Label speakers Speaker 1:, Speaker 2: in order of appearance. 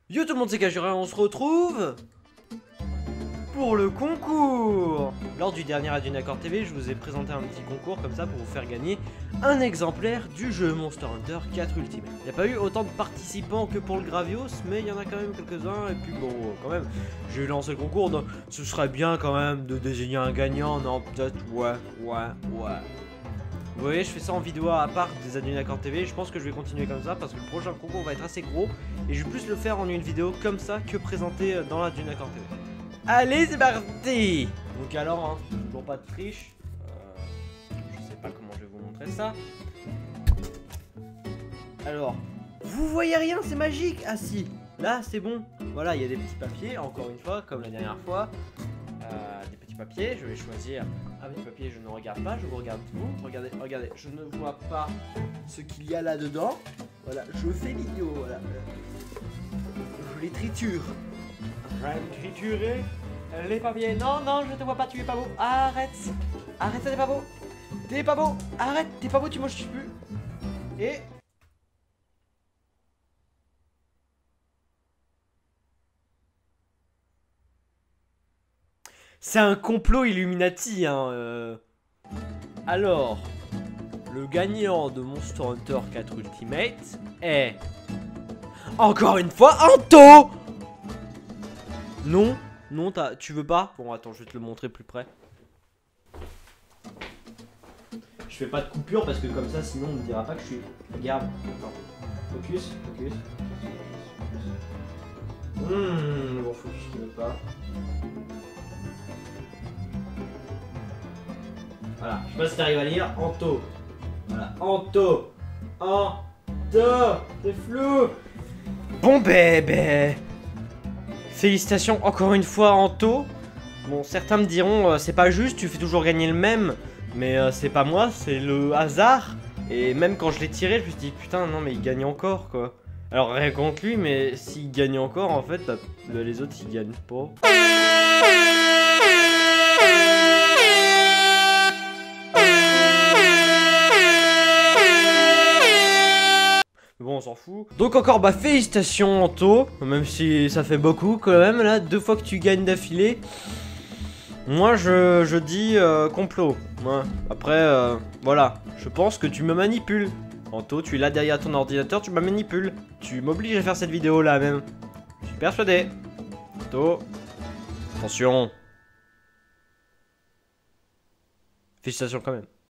Speaker 1: Yo tout le monde, c'est Kajura, on se retrouve pour le concours. Lors du dernier Adunaccord TV, je vous ai présenté un petit concours comme ça pour vous faire gagner un exemplaire du jeu Monster Hunter 4 Ultimate. Il n'y a pas eu autant de participants que pour le Gravios, mais il y en a quand même quelques-uns. Et puis bon, quand même, j'ai lancé le concours, donc ce serait bien quand même de désigner un gagnant. Non, peut-être, ouais. Vous voyez, je fais ça en vidéo à part des Adunaccord TV. Je pense que je vais continuer comme ça parce que le prochain concours va être assez gros. Et je vais plus le faire en une vidéo comme ça que présenter dans l'Adunaccord TV. Allez, c'est parti. Donc alors, hein, toujours pas de triche. Je sais pas comment je vais vous montrer ça. Alors, vous voyez rien, c'est magique. Ah si, là c'est bon. Voilà, il y a des petits papiers, encore une fois, comme la dernière fois. Des petits papiers, je vais choisir un petit papier, je ne regarde pas, je vous regarde vous. Regardez, regardez, je ne vois pas ce qu'il y a là-dedans. Voilà, je fais l'idiot, voilà. Je les triture. Je vais triturer les papiers. Non, non, je te vois pas, tu es pas beau. Arrête. Arrête, ça t'es pas beau. T'es pas beau. Arrête, t'es pas beau, tu manges plus. Et... c'est un complot Illuminati, hein. Alors, le gagnant de Monster Hunter 4 Ultimate est... encore une fois, Anto. Non, non, tu veux pas? Bon, attends, je vais te le montrer plus près. Je fais pas de coupure parce que comme ça, sinon on me dira pas que je suis... regarde, attends. Focus, focus. Bon, focus qui veut pas. Voilà, je sais pas si t'arrives à lire, Anto. Voilà, Anto. Anto, c'est flou. Bon bébé. Félicitations encore une fois Anto. Bon, certains me diront c'est pas juste, tu fais toujours gagner le même. Mais c'est pas moi, c'est le hasard. Et même quand je l'ai tiré, je me suis dit putain non mais il gagne encore quoi. Alors rien contre lui, mais s'il gagne encore en fait, les autres ils gagnent pas. Bon, on s'en fout. Donc encore bah félicitations Anto, même si ça fait beaucoup quand même là, 2 fois que tu gagnes d'affilée. Moi je dis complot. Ouais. Après voilà, je pense que tu me manipules. Anto, tu es là derrière ton ordinateur, tu me manipules. Tu m'obliges à faire cette vidéo là même. Je suis persuadé. Anto, attention. Félicitations quand même.